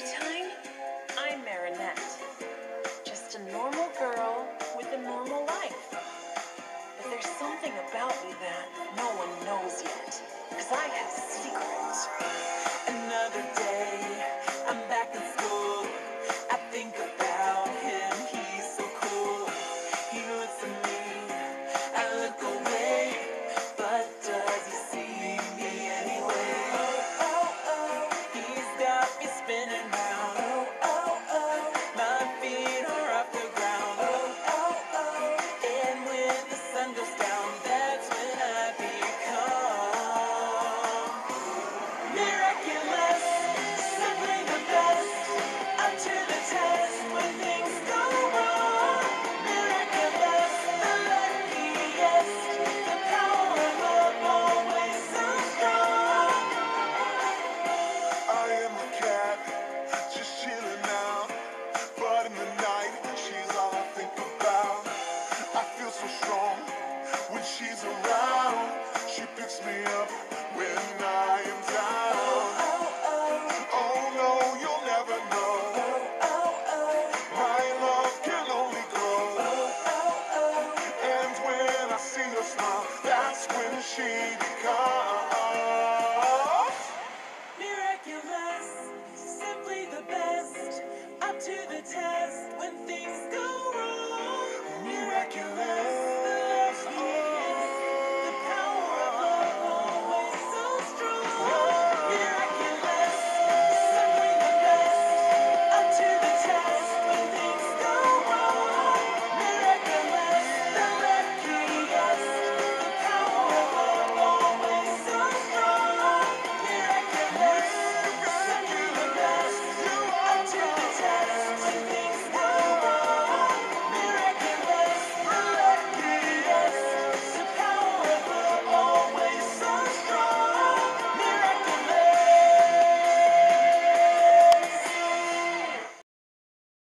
time, I'm Marinette. Just a normal girl with a normal life. But there's something about me that no one knows yet. Cause I have secrets. Another day, I'm back in school. I think about him, he's so cool. He looks at me, I look away. But does he see me anyway? He's got me spinning round. My feet are off the ground. And when the sun goes down, that's when I become miraculous.